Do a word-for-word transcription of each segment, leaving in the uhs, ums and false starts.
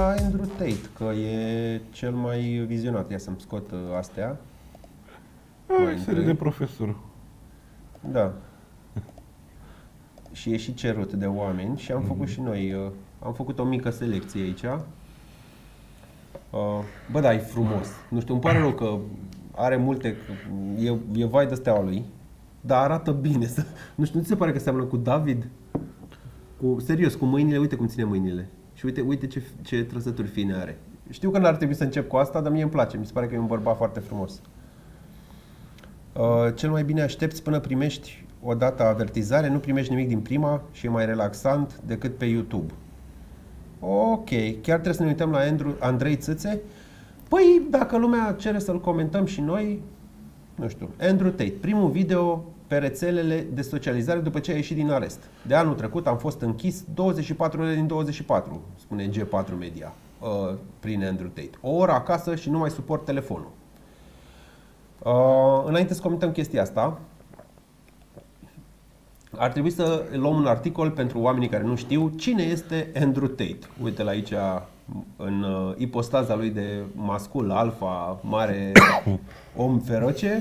la Andrew Tate, că e cel mai vizionat. Ia să-mi scot astea. Ai, serie de profesor. Da. Și e și cerut de oameni și am mm-hmm. făcut și noi, am făcut o mică selecție aici. Bă, da, e frumos. Nu știu, îmi pare rău că are multe, e, e vai de steaua lui, dar arată bine. Nu știu, nu ți se pare că seamănă cu David? Cu, serios, cu mâinile, uite cum ține mâinile. Și uite, uite ce, ce trăsături fine are. Știu că n-ar trebui să încep cu asta, dar mie îmi place. Mi se pare că e un bărbat foarte frumos. Uh, cel mai bine aștepți până primești o dată avertizare, nu primești nimic din prima și e mai relaxant decât pe YouTube. Ok, chiar trebuie să ne uităm la Andrew, Andrei Țâțe? Păi, dacă lumea cere să-l comentăm și noi, nu știu, Andrew Tate, primul video pe rețelele de socializare după ce a ieșit din arest. De anul trecut am fost închis douăzeci și patru ore din douăzeci și patru, spune G patru Media, uh, prin Andrew Tate. O oră acasă și nu mai suport telefonul. Uh, înainte să comentăm chestia asta, ar trebui să luăm un articol pentru oamenii care nu știu cine este Andrew Tate. Uite la aici, în uh, ipostaza lui de mascul, alfa, mare om feroce.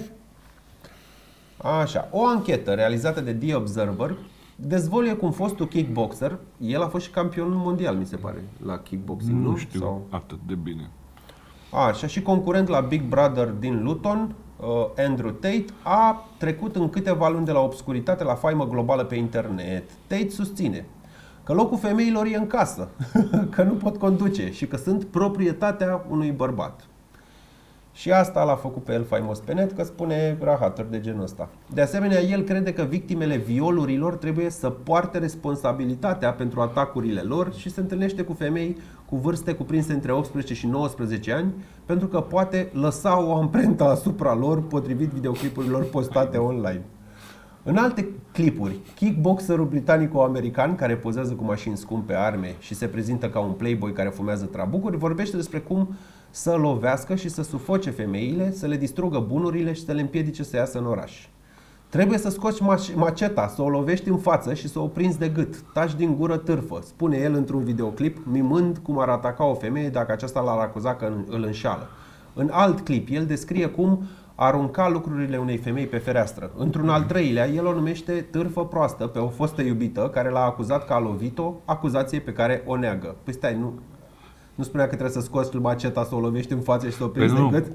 Așa, o anchetă realizată de The Observer dezvăluie cum fostul kickboxer, el a fost și campion mondial, mi se pare, la kickboxing, nu? Nu știu Sau... atât de bine. Așa, și concurent la Big Brother din Luton, uh, Andrew Tate a trecut în câteva luni de la obscuritate la faimă globală pe internet. Tate susține că locul femeilor e în casă, că nu pot conduce și că sunt proprietatea unui bărbat. Și asta l-a făcut pe el faimos pe net, că spune rahaturi de genul ăsta. De asemenea, el crede că victimele violurilor trebuie să poarte responsabilitatea pentru atacurile lor și se întâlnește cu femei cu vârste cuprinse între optsprezece și nouăsprezece ani, pentru că poate lăsa o amprentă asupra lor potrivit videoclipurilor postate online. În alte clipuri, kickboxerul britanico-american, care pozează cu mașini scumpe, arme și se prezintă ca un playboy care fumează trabucuri, vorbește despre cum să lovească și să sufoce femeile, să le distrugă bunurile și să le împiedice să iasă în oraș. Trebuie să scoți maceta, să o lovești în față și să o prinzi de gât. Taci din gură târfă, spune el într-un videoclip, mimând cum ar ataca o femeie dacă aceasta l-ar acuza că îl înșală. În alt clip, el descrie cum arunca lucrurile unei femei pe fereastră. Într-un al treilea, el o numește târfă proastă pe o fostă iubită care l-a acuzat că a lovit-o, acuzație pe care o neagă. Păi stai, nu... Nu spunea că trebuie să scoți maceta, să o lovești în față și să o prinzi de gât?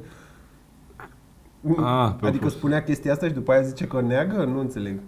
A, adică spunea chestia asta și după aia zice că o neagă? Nu înțeleg.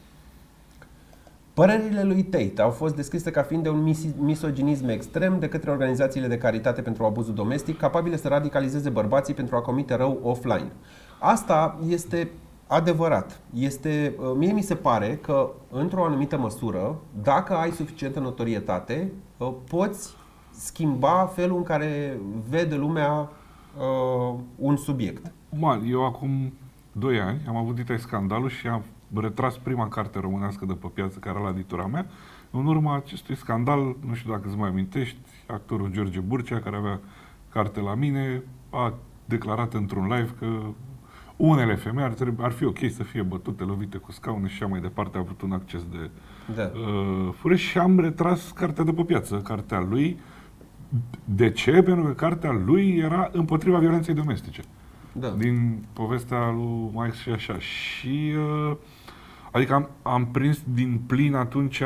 Părerile lui Tate au fost descrise ca fiind de un misoginism extrem de către organizațiile de caritate pentru abuzul domestic, capabile să radicalizeze bărbații pentru a comite rău offline. Asta este adevărat. Este, mie mi se pare că, într-o anumită măsură, dacă ai suficientă notorietate, poți schimba felul în care vede lumea uh, un subiect. Mal, eu acum doi ani am avut Dita scandalul și am retras prima carte românească de pe piață care era la editura mea. În urma acestui scandal, nu știu dacă îți mai amintești, actorul George Burcea, care avea carte la mine, a declarat într-un live că unele femei ar, trebui, ar fi ok să fie bătute, lovite cu scaune și așa mai departe, a avut un acces de da. uh, fură și am retras cartea de pe piață, cartea lui. De ce? Pentru că cartea lui era împotriva violenței domestice. Da. Din povestea lui Mike și așa. Și uh, adică am, am prins din plin atunci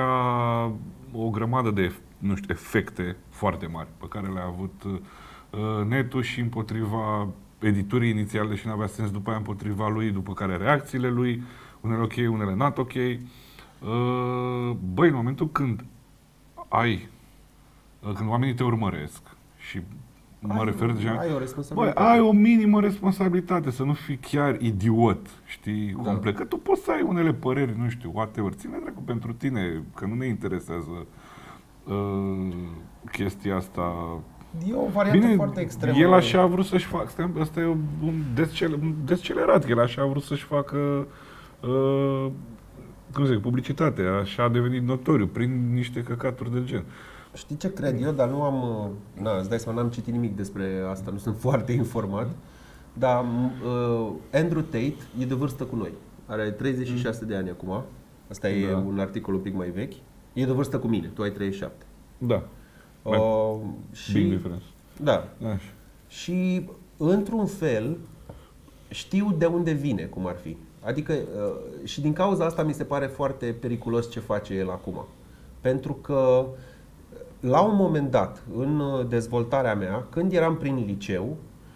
o grămadă de, nu știu, efecte foarte mari pe care le-a avut uh, netul și împotriva editurii inițiale și n-avea sens, după aia împotriva lui, după care reacțiile lui, unele ok, unele not ok. Uh, băi, în momentul când ai când oamenii te urmăresc și mă ai, refer deja... Ai o responsabilitate. Băi, ai o minimă responsabilitate, să nu fii chiar idiot, știi, da. complet. Că tu poți să ai unele păreri, nu știu, whatever. Ține dracu pentru tine, că nu ne interesează uh, chestia asta. E o variantă Bine, foarte extremă. El așa a vrut să-și facă, ăsta e un descelerat, el așa a vrut să-și facă uh, cum zic, publicitate, așa a devenit notoriu, prin niște căcaturi de gen. Știi ce cred eu, dar nu am, na, îți dai seama, n-am citit nimic despre asta, nu sunt foarte informat, dar uh, Andrew Tate e de vârstă cu noi, are treizeci și șase de ani acum, asta e da. un articol un pic mai vechi, e de vârstă cu mine, tu ai treizeci și șapte. Da. Uh, Big și, difference. da. Așa. Și într-un fel știu de unde vine, cum ar fi. Adică uh, și din cauza asta mi se pare foarte periculos ce face el acum. Pentru că la un moment dat, în dezvoltarea mea, când eram prin liceu,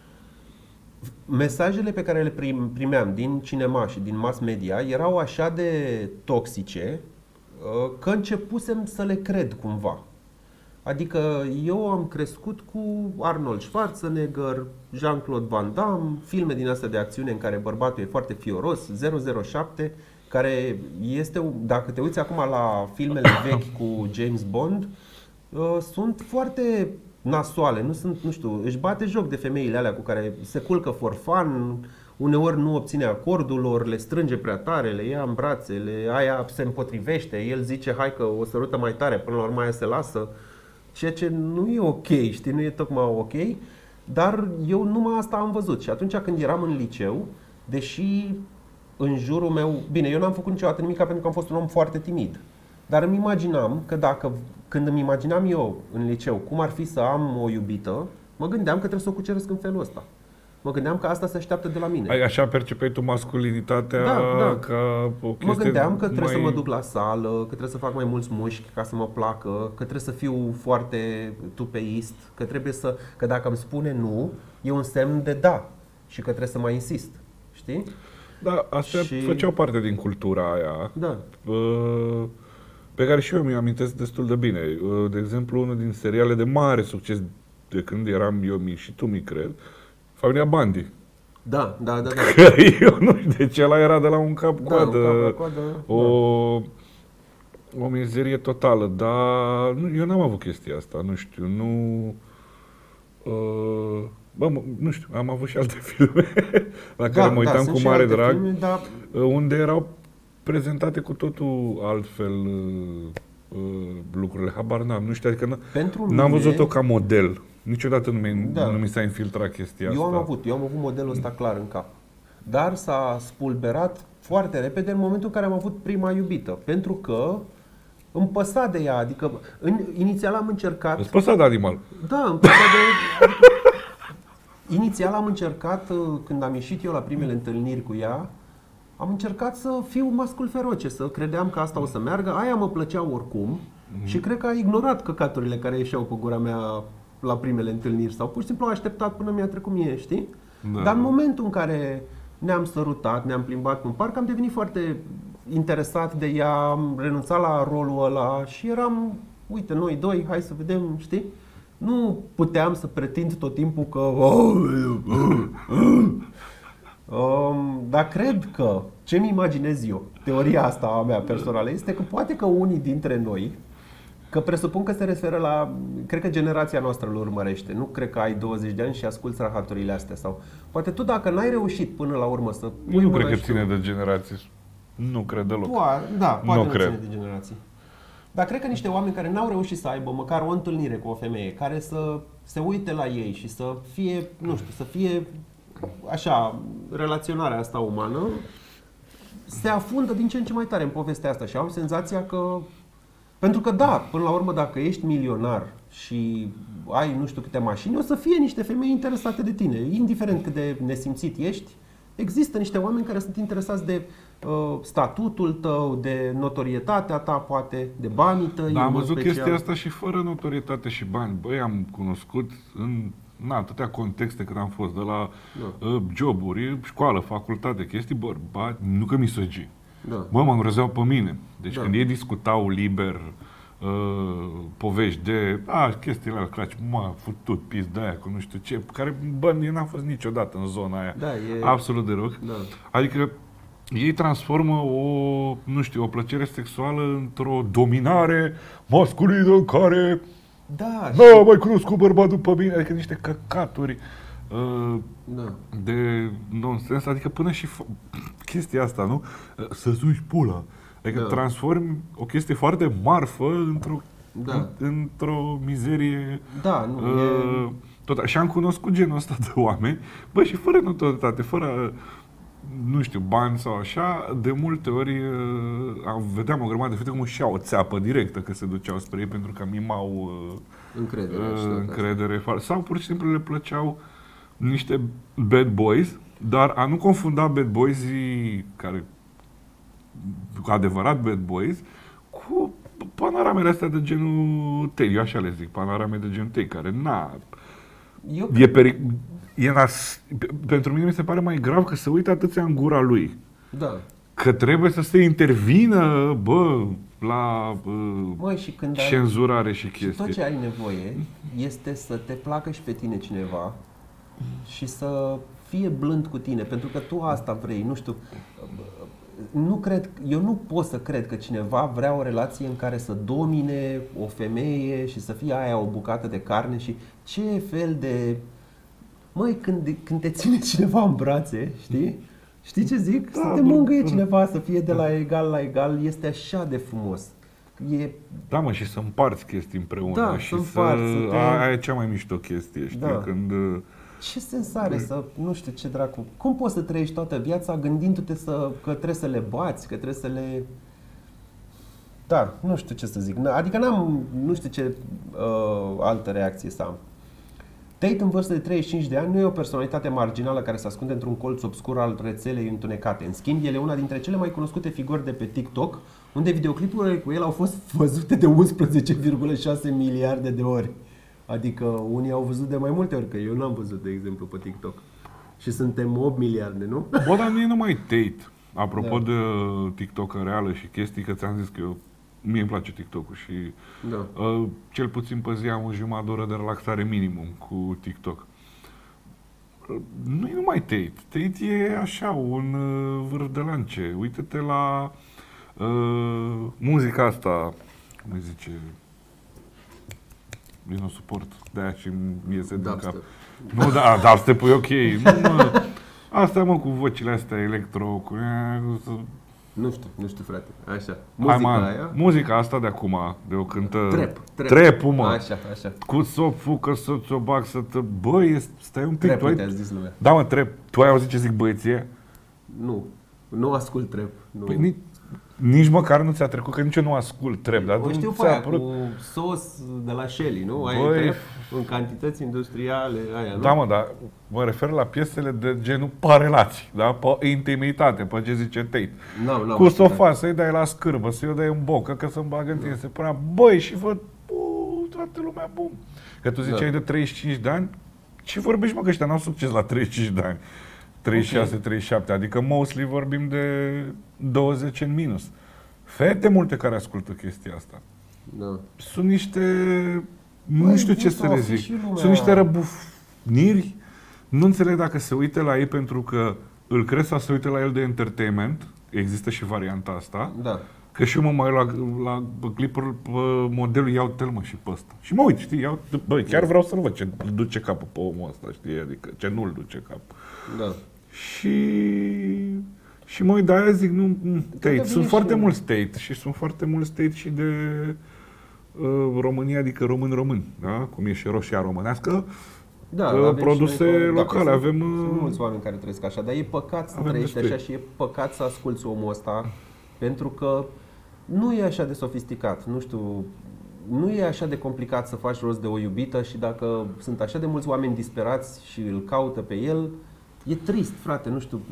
mesajele pe care le primeam din cinema și din mass media erau așa de toxice că începusem să le cred cumva. Adică eu am crescut cu Arnold Schwarzenegger, Jean-Claude Van Damme, filme din astea de acțiune în care bărbatul e foarte fioros, zero zero șapte, care este, dacă te uiți acum la filmele vechi cu James Bond, sunt foarte nasoale, nu sunt, nu știu, își bate joc de femeile alea cu care se culcă for fun, uneori nu obține acordul lor, le strânge prea tare, le ia în brațe, le, aia se împotrivește, el zice hai că o sărută mai tare, până la urmă aia se lasă, ceea ce nu e ok, știi, nu e tocmai ok, dar eu numai asta am văzut și atunci când eram în liceu, deși în jurul meu, bine, eu n-am făcut niciodată nimic pentru că am fost un om foarte timid, dar îmi imaginam că dacă, când îmi imaginam eu în liceu cum ar fi să am o iubită, mă gândeam că trebuie să o cuceresc în felul ăsta. Mă gândeam că asta se așteaptă de la mine. Ai așa percepeai tu masculinitatea da, da. ca o chestie. Mă gândeam că trebuie mai... să mă duc la sală, că trebuie să fac mai mulți mușchi ca să mă placă, că trebuie să fiu foarte tupeist, că trebuie să, că dacă îmi spune nu, e un semn de da și că trebuie să mai insist. Știi? Da, astea și... făceau parte din cultura aia. Da. Pe care și eu mi-o amintesc destul de bine. De exemplu, unul din seriale de mare succes de când eram eu mic și tu mic, cred, Familia Bandi. Da, da, da, da. Că eu nu știu de ce ăla era de la un cap-coadă. Da, un cap-coadă. O, o mizerie totală, dar nu, eu n-am avut chestia asta, nu știu, nu... Uh, bă, nu știu, am avut și alte filme la care da, mă uitam da, cu mare drag, filme, dar... unde erau prezentate cu totul altfel uh, lucrurile, habar n-am, nu știu, adică n-am văzut-o ca model. Niciodată nu mi, da. nu mi s-a infiltrat chestia eu asta. Am avut, eu am avut modelul ăsta clar în cap. Dar s-a spulberat foarte repede în momentul în care am avut prima iubită. Pentru că îmi păsa de ea. Adică în, inițial am încercat... Îți păsa de animal. Da, îmi păsa de... Adică, inițial am încercat, când am ieșit eu la primele întâlniri cu ea, am încercat să fiu mascul feroce, să credeam că asta o să meargă. Aia mă plăcea oricum mm-hmm. și cred că a ignorat căcaturile care ieșeau pe gura mea la primele întâlniri sau pur și simplu a așteptat până mi-a trecut mie, știi? Da. Dar în momentul în care ne-am sărutat, ne-am plimbat în parc, am devenit foarte interesat de ea, am renunțat la rolul ăla și eram, uite, noi doi, hai să vedem, știi? Nu puteam să pretind tot timpul că... Um, dar cred că, ce-mi imaginez eu, teoria asta a mea personală, este că poate că unii dintre noi, că presupun că se referă la, cred că generația noastră îl urmărește, nu cred că ai douăzeci de ani și asculți rahaturile astea sau poate tu dacă n-ai reușit până la urmă să pui nu cred că ține de generații. Nu cred deloc. Poate, da, poate nu, nu cred. ține de generații. Dar cred că niște oameni care n-au reușit să aibă măcar o întâlnire cu o femeie, care să se uite la ei și să fie, nu știu, să fie așa, relaționarea asta umană, se afundă din ce în ce mai tare în povestea asta și au senzația că pentru că da, până la urmă dacă ești milionar și ai nu știu câte mașini, o să fie niște femei interesate de tine, indiferent cât de nesimțit ești. Există niște oameni care sunt interesați de uh, statutul tău, de notorietatea ta, poate, de banii tăi. Da, am văzut special. Chestia asta și fără notorietate și bani. Băi, am cunoscut în na, atâtea contexte cât am fost, de la da. uh, joburi, școală, facultate, chestii, bărbați, nu că misogini. Da. Bă, mă îngrozeau pe mine. Deci da. Când ei discutau liber uh, povești de a, chestiile alea claci, m-a futut pis de aia cu nu știu ce, care, bă, eu n-am fost niciodată în zona aia. Da, e... Absolut deloc. Da. Adică ei transformă o, nu știu, o plăcere sexuală într-o dominare masculină în care da, n-am și... mai cunoscut bărbatul pe mine, adică niște căcaturi uh, da. de nonsens, adică până și chestia asta, nu? Să suși pula. Adică da. Transformi o chestie foarte marfă într-o da. într-o mizerie. Da, nu, uh, e... tot, și am cunoscut genul ăsta de oameni, bă, și fără notoritate, fără nu știu, bani sau așa, de multe ori uh, vedeam o grămadă de fete cum își iau o țeapă directă că se duceau spre ei pentru că mimau uh, încredere, uh, încredere sau pur și simplu le plăceau niște bad boys, dar a nu confunda bad boys-ii care cu adevărat bad boys cu panoramele astea de genul tei, eu așa le zic, panorame de genul tei, care na eu e peric... E nas... Pentru mine mi se pare mai grav că se uită atâția în gura lui. Da. Că trebuie să se intervină, bă, la bă, Măi, și când cenzurare ai, și chestii. Și tot ce ai nevoie este să te placă și pe tine cineva și să fie blând cu tine, pentru că tu asta vrei, nu știu. Nu cred, eu nu pot să cred că cineva vrea o relație în care să domine o femeie și să fie aia o bucată de carne și ce fel de... Măi, când, când te ține cineva în brațe, știi? Știi ce zic? Da, să te mângâie cineva, să fie de la egal la egal, este așa de frumos. E... Da, mă, și să împarți chestii împreună. Da, și să împarți, să te... Aia e cea mai mișto chestie, știi? Da. Când... Ce sens are să, nu știu ce dracu, cum poți să trăiești toată viața gândindu-te să, că trebuie să le bați, că trebuie să le... Da, nu știu ce să zic, adică n-am, nu știu ce uh, altă reacție să am. Tate, în vârstă de treizeci și cinci de ani, nu e o personalitate marginală care se ascunde într-un colț obscur al rețelei întunecate. În schimb, el e una dintre cele mai cunoscute figuri de pe TikTok, unde videoclipurile cu el au fost văzute de unsprezece virgulă șase miliarde de ori. Adică unii au văzut de mai multe ori, că eu n-am văzut, de exemplu, pe TikTok. Și suntem opt miliarde, nu? Bă, dar nu e numai Tate. Apropo Da. de TikTok în reală și chestii, că ți-am zis că eu, mie îmi place TikTok-ul și Da. uh, cel puțin pe zi am o jumătate de oră de relaxare minimum cu TikTok. Uh, nu e numai Tate. Tate e așa, un uh, vârf de lance. Uită-te la uh, muzica asta, cum îi zice... Eu nu suport, de-aia și îmi iese din cap. Nu, da, dubstep-ul e ok. Nu, mă, asta, mă, cu vocile astea electro, cu... Nu știu, nu știu, frate. Așa. Muzica, Muzica Hai, aia. Muzica asta de acum, de o cântă... Trap. Trap. Trap-ul, mă. Așa, așa. Cu s-o fucă, să ți-o bag, să te... Băi, stai un pic. Trap, tu ai... te-a zis lumea. Da, mă, trap. Tu ai auzit ce zic băieție? Nu. Nu ascult trap. Nu. Păi, nici, nici măcar nu ți-a trecut, că nici eu nu ascult trap. Dar o știu pe aia cu sos de la Shelly, nu? Aia Băi, e trap în cantități industriale, aia, nu? Da, mă, dar mă refer la piesele de genul pe relații, da? Pe intimitate, pe ce zice Tate. No, no, Cu sofa, să-i dai la scârbă, să-i dai în bocă, că să-mi bagă în tine, se punea, băi, și văd, bă, toată lumea, bum. Că tu ziceai Da. de treizeci și cinci de ani, ce vorbești, mă, că ăștia n-au succes la treizeci și cinci de ani. treizeci și șase, okay. treizeci și șapte, adică mostly vorbim de douăzeci în minus. Fete multe care ascultă chestia asta. Da. Sunt niște, Băi, nu știu ce să le zic, sunt niște răbufniri, nu înțeleg dacă se uită la ei pentru că îl cresc sau se uită la el de entertainment, există și varianta asta, Da. că și eu mă mai la, la clipul pe modelul, iau tel mă și pe ăsta. Și mă uit, știi, iau, băi, chiar vreau să-l văd ce duce capul pe omul ăsta, știi, adică ce nu-l duce capul. Da. Și... Și mă uit, de-aia zic, nu, Tate. Sunt foarte și... mulți Tate și sunt foarte mulți Tate și de uh, România, adică român-român, da? Cum e și roșia românească, Da, uh, produse noi, locale. Da, avem, sunt, uh, sunt mulți oameni care trăiesc așa, dar e păcat să trăiești destui. așa și e păcat să asculți omul ăsta, pentru că nu e așa de sofisticat, nu știu, nu e așa de complicat să faci rost de o iubită și dacă sunt așa de mulți oameni disperați și îl caută pe el, e trist, frate, nu știu.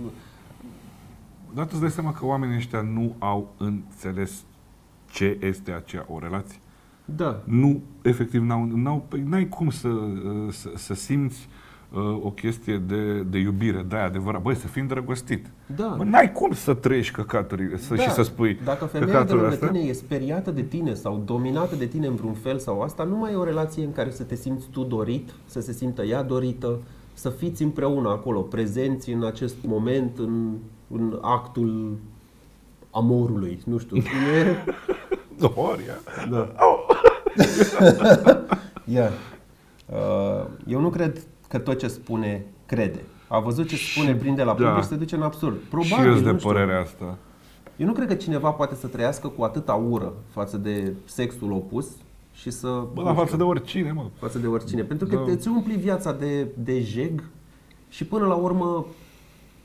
Dar tu îți dai seama că oamenii ăștia nu au înțeles ce este aceea o relație? Da. Nu, efectiv, n-au, n-au, n-ai cum să, să, să simți uh, o chestie de, de iubire, de adevărat. Băi, să fii îndrăgostit. Da. Bă, n-ai cum să trăiești căcaturile să, Da. și să spui Dacă femeia de lângă tine e speriată de tine sau dominată de tine în vreun fel sau asta, nu mai e o relație în care să te simți tu dorit, să se simtă ea dorită, să fiți împreună acolo, prezenți în acest moment, în, în actul amorului, nu știu. E... Doria. Da. Yeah. Uh, eu nu cred că tot ce spune crede. A văzut ce spune, prinde la pumpi da. și se duce în absurd. Probabil, Și eu sunt de nu știu. părerea asta. Eu nu cred că cineva poate să trăiască cu atâta ură față de sexul opus și să... Bă, la față de oricine, mă. Față de oricine. Pentru că Da. îți umpli viața de, de jeg și până la urmă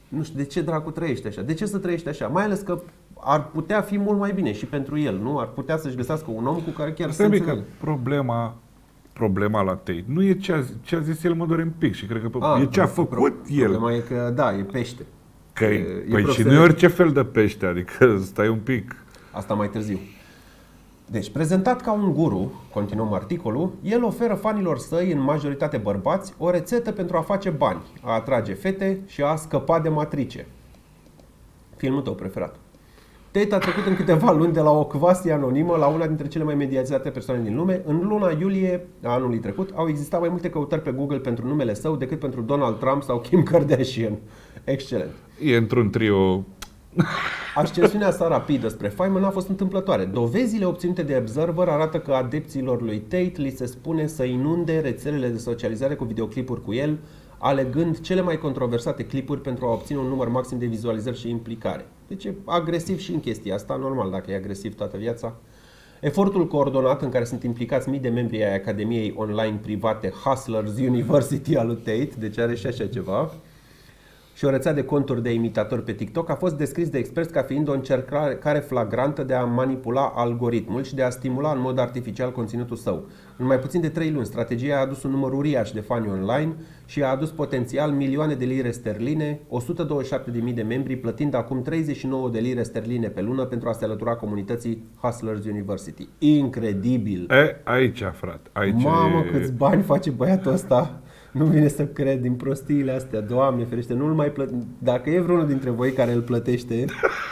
nu știu, de ce dracu trăiești așa? De ce să trăiești așa? Mai ales că ar putea fi mult mai bine și pentru el, nu? Ar putea să-și găsească un om cu care chiar să înțeleagă. Problema, problema la Tate nu e ce a, ce a zis el, mă doare un pic și cred că a, e ce a făcut pro, el. Problema e că, da, e pește. Că e, păi e și nu e orice fel de pește, adică stai un pic. Asta mai târziu. Deci, prezentat ca un guru, continuăm articolul, el oferă fanilor săi, în majoritate bărbați, o rețetă pentru a face bani, a atrage fete și a scăpa de matrice. Filmul tău preferat. Tate a trecut în câteva luni de la o quasi anonimă la una dintre cele mai mediatizate persoane din lume. În luna iulie a anului trecut au existat mai multe căutări pe Google pentru numele său decât pentru Donald Trump sau Kim Kardashian. Excelent. E într-un trio. Ascensiunea sa rapidă spre faimă n-a fost întâmplătoare. Dovezile obținute de Observer arată că adepților lui Tate li se spune să inunde rețelele de socializare cu videoclipuri cu el, alegând cele mai controversate clipuri pentru a obține un număr maxim de vizualizări și implicare. Deci e agresiv și în chestia asta, normal dacă e agresiv toată viața. Efortul coordonat în care sunt implicați mii de membri ai Academiei online private Hustlers University al lui Tate, deci are și așa ceva, și o rețea de conturi de imitatori pe TikTok, a fost descris de experți ca fiind o încercare flagrantă de a manipula algoritmul și de a stimula în mod artificial conținutul său. În mai puțin de trei luni, strategia a adus un număr uriaș de fani online și a adus potențial milioane de lire sterline, o sută douăzeci și șapte de mii de membri, plătind acum treizeci și nouă de lire sterline pe lună pentru a se alătura comunității Hustlers University. Incredibil! E, aici, frate. Aici Mamă, e... câți bani face băiatul ăsta! Nu vine să cred din prostiile astea. Doamne ferește, nu-l mai plăt... Dacă e vreunul dintre voi care îl plătește,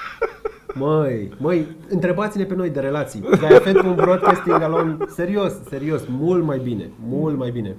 măi, măi, întrebați-ne pe noi de relații. Dar efectul un broadcasting alone, serios, serios, mult mai bine, mult mai bine.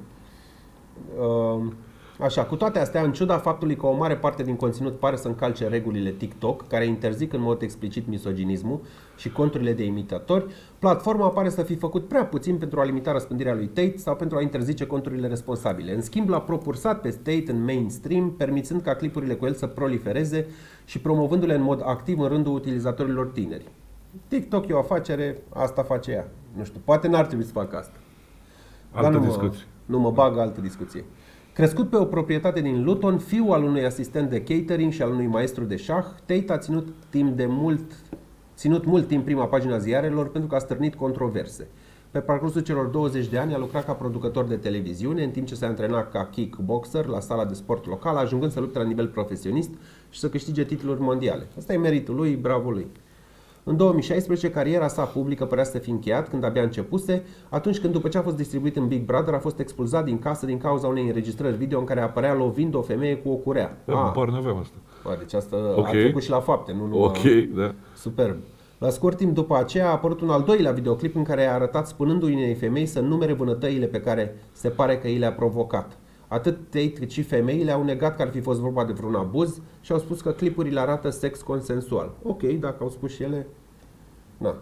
Uh, așa, cu toate astea, în ciuda faptului că o mare parte din conținut pare să încalce regulile TikTok, care interzic în mod explicit misoginismul și conturile de imitatori, platforma pare să fi făcut prea puțin pentru a limita răspândirea lui Tate sau pentru a interzice conturile responsabile. În schimb, l-a propulsat pe Tate în mainstream, permițând ca clipurile cu el să prolifereze și promovându-le în mod activ în rândul utilizatorilor tineri. TikTok e o afacere, asta face ea. Nu știu, poate n-ar trebui să facă asta. Altă Dar nu discuție. Mă, nu mă bag altă discuție. Crescut pe o proprietate din Luton, fiul al unui asistent de catering și al unui maestru de șah, Tate a ținut timp de mult, ținut mult timp prima pagina ziarelor pentru că a stârnit controverse. Pe parcursul celor douăzeci de ani a lucrat ca producător de televiziune, în timp ce se antrena ca kickboxer la sala de sport locală, ajungând să lupte la nivel profesionist și să câștige titluri mondiale. Asta e meritul lui, bravo lui. În două mii șaisprezece, cariera sa publică părea să fi încheiat când abia începuse, atunci când, după ce a fost distribuit în Big Brother, a fost expulzat din casă din cauza unei înregistrări video în care apărea lovind o femeie cu o curea. Da, par nu avem asta. Bă, deci asta okay. a trecut și la fapte, nu numai... Ok, da. Superb. La scurt timp după aceea a apărut un al doilea videoclip în care a arătat spunându-i unei femei să numere vânătăile pe care se pare că i le-a provocat. Atât Tate cât și femeile au negat că ar fi fost vorba de vreun abuz și au spus că clipurile arată sex consensual. Ok, dacă au spus și ele... Na.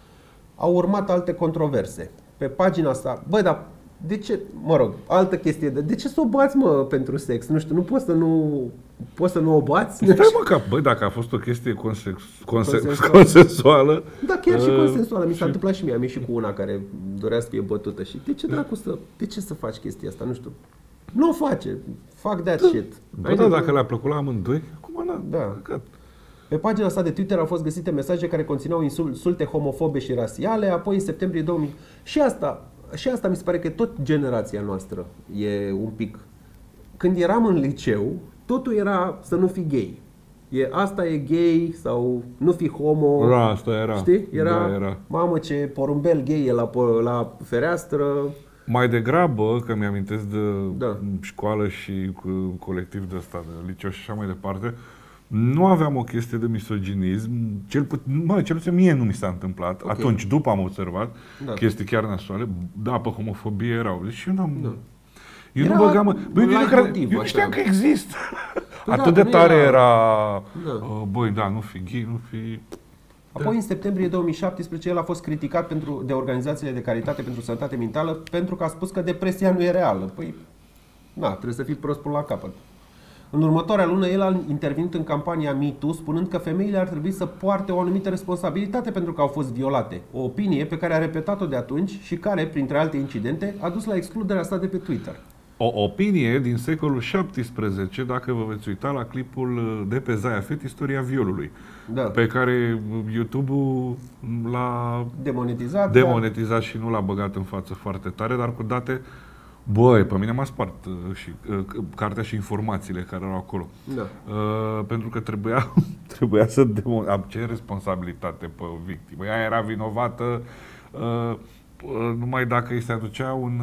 Au urmat alte controverse. Pe pagina asta, băi, dar de ce, mă rog, altă chestie, de, de ce să o bați, mă, pentru sex? Nu știu, nu poți să nu, poți să nu o bați? Stai, mă, că, băi, dacă a fost o chestie consex, consex, consensuală. consensuală Da, chiar și uh, consensuală. Mi s-a și... întâmplat și mie, am ieșit cu una care dorea să fie bătută și de ce dracu să, de ce să faci chestia asta? Nu știu. Nu o face. Fuck that da. shit. Da, da, dacă le-a plăcut la amândoi, acum n-a. Da. Că... Pe pagina sa de Twitter au fost găsite mesaje care conțineau insulte homofobe și rasiale, apoi în septembrie două mii. Și asta, și asta mi se pare că tot generația noastră e un pic. Când eram în liceu, totul era să nu fii gay. E, asta e gay sau nu fi homo. Da, asta era. Știi? Era, da, era. Mamă, ce porumbel gay e la, la fereastră. Mai degrabă, că mi-amintesc de da. școală și colectiv de ăsta, de liceu și așa mai departe, nu aveam o chestie de misoginism, cel, mă, cel puțin mie nu mi s-a întâmplat. Okay. Atunci, după am observat da. chestii chiar nasoale, da, pe homofobie erau. Deci eu, n-am, da. eu nu băgam... Băi, eu, cred, motiv, eu nu știam că există. Păi atât da, de tare era... era da. Uh, băi, da, nu fi gay, nu fi... Apoi, da. în septembrie două mii șaptesprezece, el a fost criticat pentru, de organizațiile de caritate pentru sănătate mentală pentru că a spus că depresia nu e reală. Păi, na, trebuie să fii prost până la capăt. În următoarea lună, el a intervenit în campania MeToo, spunând că femeile ar trebui să poarte o anumită responsabilitate pentru că au fost violate. O opinie pe care a repetat-o de atunci și care, printre alte incidente, a dus la excluderea sa de pe Twitter. o opinie din secolul șaptesprezece, dacă vă veți uita la clipul de pe Zaya Fet, Istoria violului, Da. pe care YouTube-ul l-a Demonetizat. demonetizat dar... și nu l-a băgat în față foarte tare, dar cu date. Băi, pe mine m-a spart uh, și uh, cartea și informațiile care erau acolo. Da. Uh, pentru că trebuia, trebuia să demonstreze ce responsabilitate pe victimă. Ea era vinovată uh, uh, numai dacă îi se aducea un,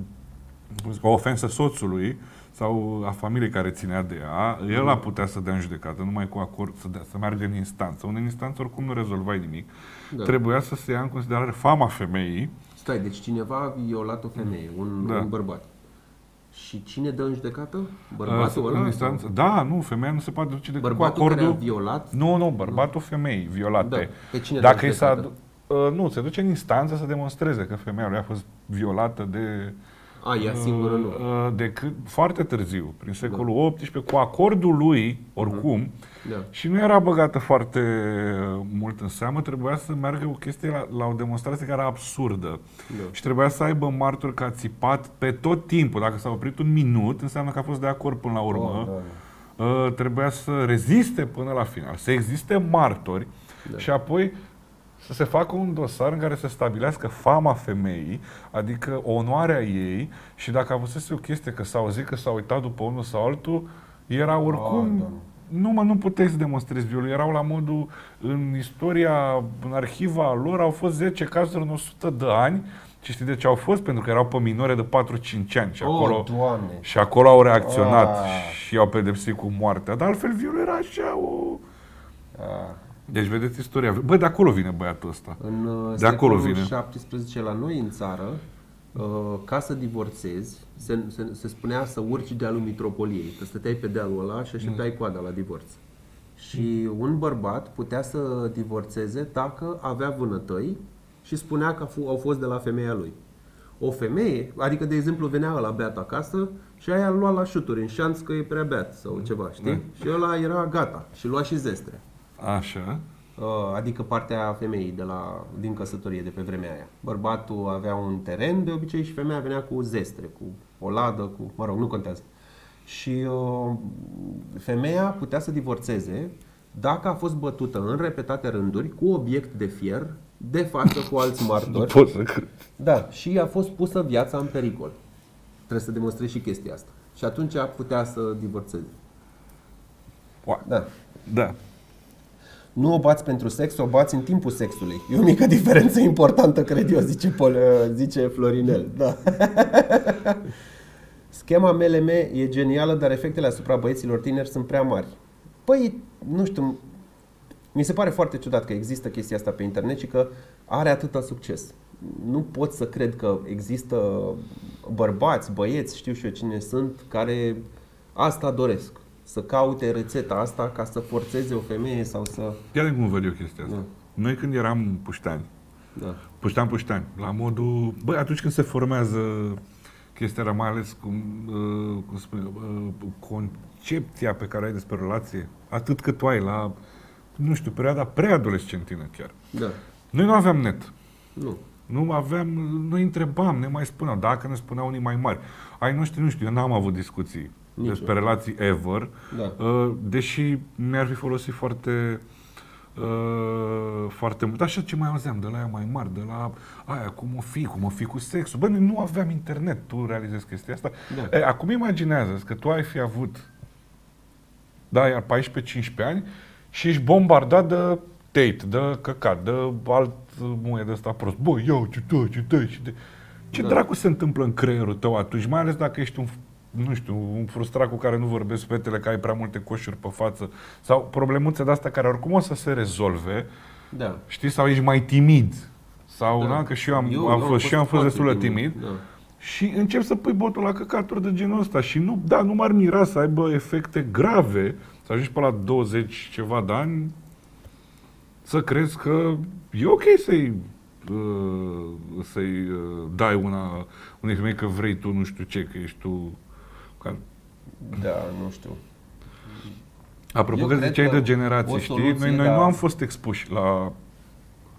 uh, o ofensă soțului sau a familiei care ținea de ea, el a putea să dea în judecată, numai cu acord, să, dea, să meargă în instanță. Unde în instanță oricum nu rezolvai nimic. Da. Trebuia să se ia în considerare fama femeii. Stai, deci cineva a violat o femeie, un, da. un bărbat. Și cine dă în judecată? Bărbatul ăla? În instanță? Da, nu, femeia nu se poate duce decât bărbatul cu acordul. Care a violat? Nu, nu, bărbatul nu. Femeii violate. Da. Pe cine Dacă dă în s-a, uh, nu, se duce în instanță să demonstreze că femeia lui a fost violată de... A, ea singură nu. Uh, decât foarte târziu, prin secolul da. optsprezece, cu acordul lui, oricum, da. și nu era băgată foarte mult în seamă, trebuia să meargă o chestie la, la o demonstrație care era absurdă. Da. Și trebuia să aibă martori că a țipat pe tot timpul. Dacă s-a oprit un minut, înseamnă că a fost de acord până la urmă. Oh, da. uh, trebuia să reziste până la final, să existe martori da. și apoi să se facă un dosar în care să stabilească fama femeii, adică onoarea ei, și dacă avusese o chestie că s-a auzit că s-a uitat după unul sau altul, era oricum... Oh, da. Nu, mă, nu puteai să demonstrezi violul. Erau la modul, în istoria, în arhiva lor, au fost zece cazuri în o sută de ani. Și știi de ce au fost? Pentru că erau pe minore de patru-cinci ani. Și acolo, oh, și acolo au reacționat ah. și i-au pedepsit cu moartea. Dar altfel violul era așa o... Ah. Deci vedeți istoria. Bă, de acolo vine băiatul ăsta. În uh, de acolo vine. șaptesprezece la noi în țară, uh, ca să divorțezi, se, se, se spunea să urci dealul mitropoliei. Că stăteai pe dealul ăla și așteptai mm. coada la divorț. Și un bărbat putea să divorțeze dacă avea vânătăi și spunea că au fost de la femeia lui. O femeie, adică de exemplu venea ăla beat acasă și aia îl lua la șuturi în șanț că e prea beat sau ceva, știi? Mm. Și ăla era gata și lua și zestre. Așa. Adică partea femeii de la, din căsătorie de pe vremea aia. Bărbatul avea un teren de obicei și femeia venea cu zestre, cu o ladă, cu, mă rog, nu contează. Și uh, femeia putea să divorțeze dacă a fost bătută în repetate rânduri cu obiect de fier de față cu alți martori. Nu pot să cred. Da, și a fost pusă viața în pericol. Trebuie să demonstrezi și chestia asta. Și atunci putea să divorțeze. Wow. Da. Da. Nu o bați pentru sex, o bați în timpul sexului. E o mică diferență importantă, cred eu, zice, Pol, zice Florinel. Da. Schema M L M e genială, dar efectele asupra băieților tineri sunt prea mari. Păi, nu știu, mi se pare foarte ciudat că există chestia asta pe internet și că are atâta succes. Nu pot să cred că există bărbați, băieți, știu și eu cine sunt, care asta doresc. Să caute rețeta asta ca să forțeze o femeie sau să... Ia de cum văd eu chestia asta. Da. Noi când eram puștani, da. puștani, puștani, la modul... Băi, atunci când se formează chestia, mai ales cum, uh, cum spune, uh, concepția pe care ai despre relație, atât cât tu ai la, nu știu, perioada preadolescentină chiar. Da. Noi nu aveam net. Nu. Nu aveam, noi întrebam, ne mai spuneau, dacă ne spuneau unii mai mari. Ai noștri, nu știu, eu n-am avut discuții Nici despre eu. relații ever, da. uh, deși mi-ar fi folosit foarte, uh, foarte mult. Așa ce mai auzeam de la aia mai mari, de la aia, cum o fi, cum o fi cu sexul. Bă, noi nu aveam internet, tu realizezi chestia asta. Da. E, acum imaginează că tu ai fi avut, da, iar paisprezece-cincisprezece ani și ești bombardat de Tate, de căcat, de alt muie de ăsta prost. Bă, iau, ce dă, ce dă, ce dă. Ce da. dracu se întâmplă în creierul tău atunci, mai ales dacă ești un, nu știu, un frustrat cu care nu vorbesc fetele, că ai prea multe coșuri pe față, sau problemuțe de-astea care oricum o să se rezolve, da. știi, sau ești mai timid, sau, da. na, că și eu am, eu, am eu fost, și eu am fost destul de timid, timid. Da. și începi să pui botul la căcaturi de genul ăsta și nu, da, nu m-ar mira să aibă efecte grave, să ajungi pe la douăzeci ceva de ani, să crezi că e ok să-i uh, să-i uh, dai una unei femei că vrei tu nu știu ce, că ești tu... Ca... Da, nu știu. Apropo că ziceai de generații, știi? Noi, noi da. nu am fost expuși la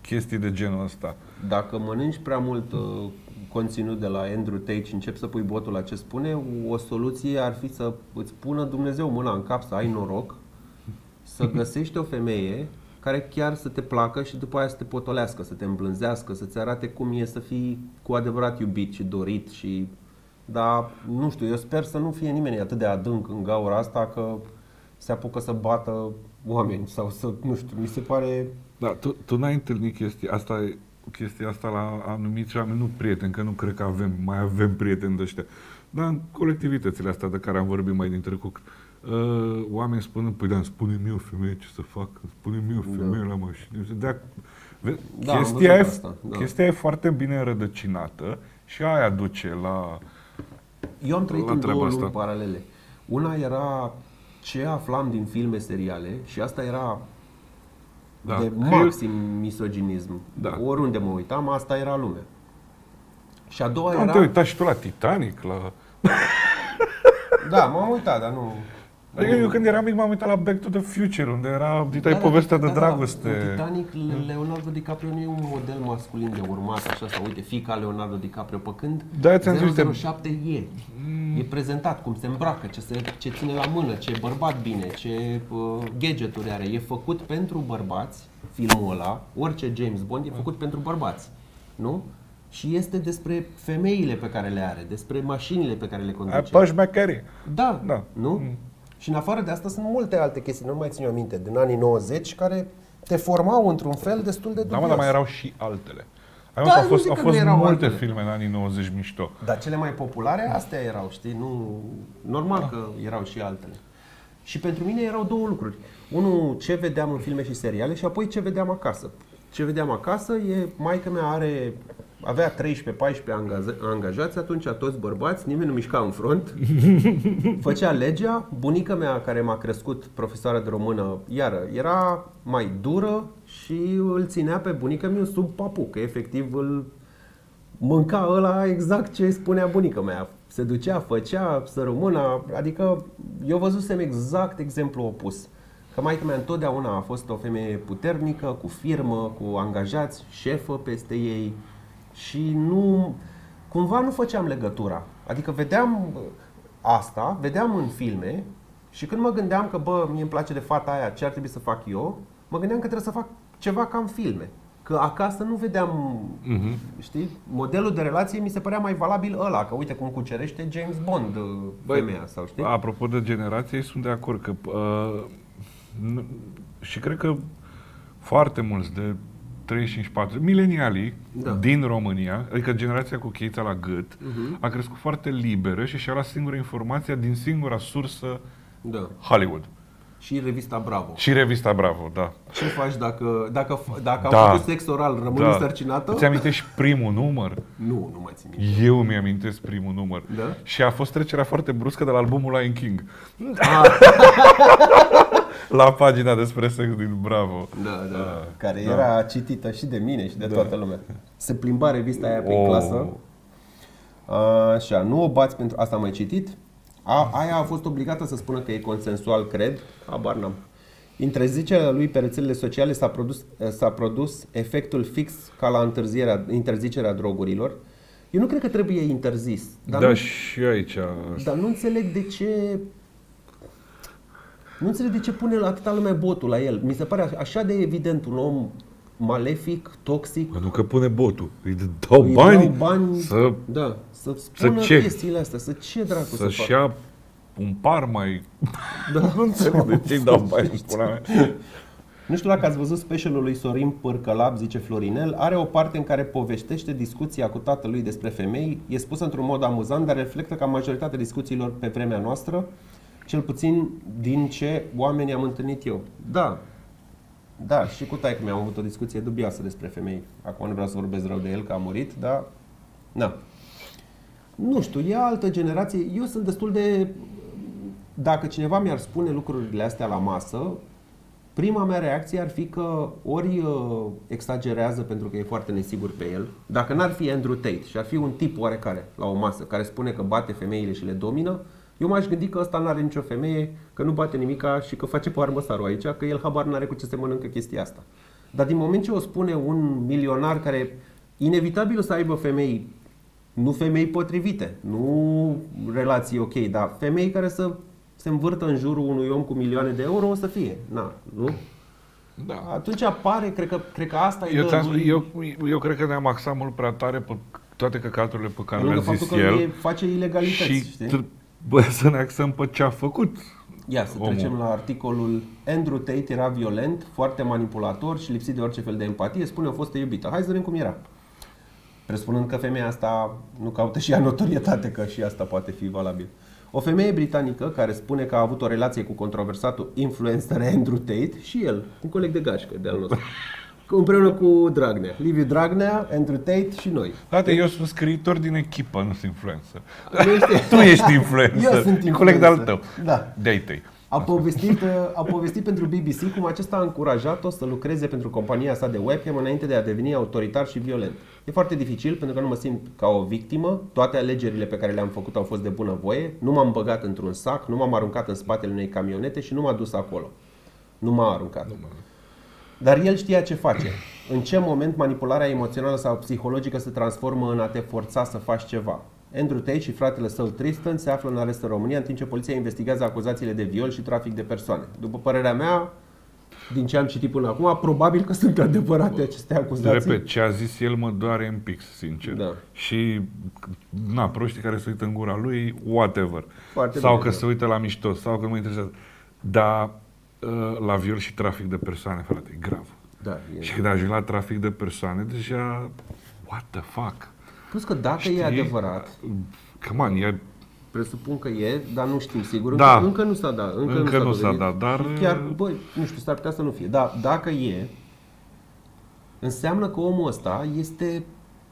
chestii de genul ăsta. Dacă mănânci prea mult uh, conținut de la Andrew Tate și începi să pui botul la ce spune, o soluție ar fi să îți pună Dumnezeu mâna în cap, să ai noroc, să găsești o femeie care chiar să te placă și după aia să te potolească, să te îmblânzească, să-ți arate cum e să fii cu adevărat iubit și dorit și... Dar, nu știu, eu sper să nu fie nimeni atât de adânc în gaura asta că se apucă să bată oameni sau să, nu știu, mi se pare... Da, tu, tu n-ai întâlnit chestia asta, chestia asta la anumiți oameni, nu prieteni, că nu cred că avem, mai avem prieteni de ăștia, dar în colectivitățile astea de care am vorbit mai din trecut. Uh, oameni spunând, păi da, spune-mi o femeie ce să fac, spune-mi o femeie da. la mașină. De da, chestia, e, asta, da. chestia e foarte bine înrădăcinată și aia duce la Eu am trăit în două lumi paralele. Una era ce aflam din filme, seriale și asta era da, de maxim misoginism. Da. Oriunde mă uitam, asta era lumea. Și a doua da, era... Te uitai și tu la Titanic, la... Da, m-am uitat, dar nu... Adică eu când eram mic m-am uitat la Back to the Future, unde era da, da, povestea da, de dragoste. Da, Titanic, Leonardo DiCaprio nu e un model masculin de urmat, așa, sau uite, fiica Leonardo DiCaprio, pe când da, zero zero șapte e. Mm. E prezentat cum se îmbracă, ce, se, ce ține la mână, ce bărbat bine, ce uh, gadgeturi are. E făcut pentru bărbați, filmul ăla, orice James Bond e făcut pentru bărbați, nu? Și este despre femeile pe care le are, despre mașinile pe care le conduce. Pașmecherie. Da, da, nu? Mm. Și în afară de asta sunt multe alte chestii, nu mai țin eu aminte, din anii nouăzeci, care te formau într-un fel destul de dubios. Da, mă, dar mai erau și altele. Da, au fost, au fost multe altele. filme în anii nouăzeci mișto. Dar cele mai populare, astea erau, știi? Nu, normal da. că erau și altele. Și pentru mine erau două lucruri. Unul, ce vedeam în filme și seriale și apoi ce vedeam acasă. Ce vedeam acasă e, maică mea are... Avea treisprezece paisprezece angajați, atunci toți bărbați, nimeni nu mișca în front. Făcea legea, bunica mea care m-a crescut, profesoară de română, iară, era mai dură și îl ținea pe bunica mea sub papuc, că efectiv îl mânca ăla exact ce spunea bunica mea. Se ducea, făcea, sărămâna, adică eu văzusem exact exemplu opus. Că maică mea întotdeauna a fost o femeie puternică, cu firmă, cu angajați, șefă peste ei. Și nu, cumva nu făceam legătura. Adică vedeam asta, vedeam în filme și când mă gândeam că, bă, mie îmi place de fata aia, ce ar trebui să fac eu, mă gândeam că trebuie să fac ceva ca în filme. Că acasă nu vedeam, uh-huh. știi, modelul de relație mi se părea mai valabil ăla, că uite cum cucerește James Bond femeia, Băi, sau știi? Apropo de generație, sunt de acord că uh, și cred că foarte mulți de treizeci și cinci patru milenialii da. din România, adică generația cu cheița la gât, uh-huh. a crescut foarte liberă și și-a luat singura informația din singura sursă da. Hollywood. Și revista Bravo. Și revista Bravo, da. Ce faci dacă, dacă, dacă da. am făcut sex oral, rămâi da. însărcinată? Îți amintești primul număr? Nu, nu mai țin minte. Eu mi-amintesc primul număr. Da? Și a fost trecerea foarte bruscă de la albumul Lion King. Ah. La pagina despre sex din Bravo. Da, da. Uh, care da. era citită și de mine și de da. toată lumea. Se plimba revista aia prin oh. clasă. Așa, nu o bați pentru... Asta am mai citit. A, aia a fost obligată să spună că e consensual, cred. Habar n-am. Interzicerea lui pe rețelele sociale s-a produs, s-a produs efectul fix ca la întârzierea, interzicerea drogurilor. Eu nu cred că trebuie interzis. Dar da, nu, și aici. Dar nu înțeleg de ce... Nu înțeleg de ce pune atâta lume botul la el. Mi se pare așa de evident un om malefic, toxic. Pentru că pune botul. Îi dau bani, îi dau bani să, da, să spună să chestiile astea. Să ce dracu să, să facă. Ia un par mai... Da. Nu înțeleg de ce îi dau bani. Nu știu dacă ați văzut specialul lui Sorin Pârcălap, zice Florinel. Are o parte în care povestește discuția cu tatălui despre femei. E spusă într-un mod amuzant, dar reflectă ca majoritatea discuțiilor pe vremea noastră. Cel puțin din ce oameni am întâlnit eu. Da, da, și cu taică mi-am avut o discuție dubioasă despre femei. Acum nu vreau să vorbesc rău de el, că a murit, dar... Na. Nu știu, e altă generație. Eu sunt destul de... Dacă cineva mi-ar spune lucrurile astea la masă, prima mea reacție ar fi că ori uh, exagerează pentru că e foarte nesigur pe el. Dacă n-ar fi Andrew Tate și ar fi un tip oarecare la o masă care spune că bate femeile și le domină, eu m-aș gândi că ăsta n-are nicio femeie, că nu bate nimica și că face pe armăsarul aici, că el habar n-are cu ce se mănâncă chestia asta. Dar din moment ce o spune un milionar care inevitabil o să aibă femei, nu femei potrivite, nu relații ok, dar femei care să se învârtă în jurul unui om cu milioane de euro o să fie. Na, nu? Da. Atunci apare, cred că, cred că asta e Eu, dă lui... eu, eu cred că ne-am axat mult prea tare pe toate căcaturile pe care le-a zis că el. Face ilegalități, și știi? Bă, să ne axăm pe ce a făcut. Ia să omul. trecem la articolul Andrew Tate era violent, foarte manipulator și lipsit de orice fel de empatie. Spune, a fost iubită. Hai să vedem cum era. Presupunând că femeia asta nu caută și ea notorietate, că și asta poate fi valabil. O femeie britanică care spune că a avut o relație cu controversatul influencer Andrew Tate și el, un coleg de gașcă de al nostru. Împreună cu Dragnea. Liviu Dragnea, Andrew Tate și noi. Frate, eu sunt scriitor din echipă, nu sunt influencer. Ești... Tu ești influencer. Eu sunt influencer. Coleg de-al tău. Da. De-ai tăi. A povestit, a povestit pentru B B C cum acesta a încurajat-o să lucreze pentru compania sa de webcam înainte de a deveni autoritar și violent. E foarte dificil pentru că nu mă simt ca o victimă, toate alegerile pe care le-am făcut au fost de bunăvoie, nu m-am băgat într-un sac, nu m-am aruncat în spatele unei camionete și nu m-a dus acolo. Nu m-a aruncat. Nu Dar el știa ce face. În ce moment manipularea emoțională sau psihologică se transformă în a te forța să faci ceva. Andrew Tate și fratele său Tristan se află în arest în România, în timp ce poliția investigează acuzațiile de viol și trafic de persoane. După părerea mea, din ce am citit până acum, probabil că sunt adevărate aceste acuzații. Repet, ce a zis el mă doare în pix, sincer. Da. Și, na, proștii care se uită în gura lui, whatever. Foarte sau bine, că da. se uită la mișto, sau că nu mă interesează. Dar la viol și trafic de persoane, frate, e grav. Da, e... Și când ajungi la trafic de persoane, deja, what the fuck? Plus că dacă Știi? e adevărat, Come on, e... presupun că e, dar nu știm sigur. Da. Încă, încă nu s-a dat. Încă, Încă nu nu s-a, s-a dovedit. dat, dar... Și chiar, băi, nu știu, s-ar putea să nu fie. Dar dacă e, înseamnă că omul ăsta este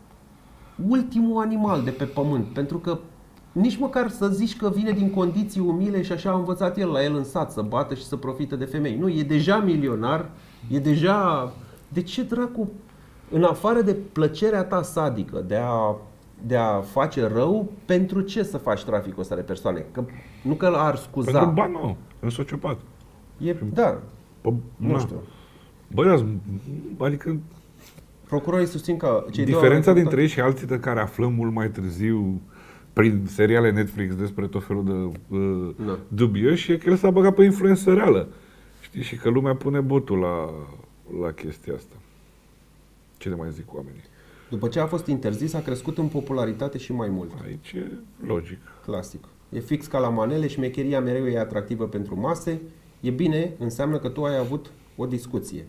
ultimul animal de pe pământ. Pentru că nici măcar să zici că vine din condiții umile și așa a învățat el la el în sat să bată și să profite de femei. Nu, e deja milionar, e deja... De ce dracu, în afară de plăcerea ta sadică de a, de a face rău, pentru ce să faci traficul ăsta de persoane? Că, nu că l-ar scuza. Pentru bani, nu, în sociopat. E, da, Bă, nu na. știu. Bă, adică... Procurorii susțin că cei Diferența doi dintre ei și alții de care aflăm mult mai târziu prin seriale Netflix despre tot felul de uh, Da. dubioși e că el s-a băgat pe influență reală. Știi? Și că lumea pune botul la, la chestia asta. Ce ne mai zic oamenii? După ce a fost interzis, a crescut în popularitate și mai mult. Aici e logic. Clasic. E fix ca la manele, șmecheria mereu e atractivă pentru mase. E bine, înseamnă că tu ai avut o discuție.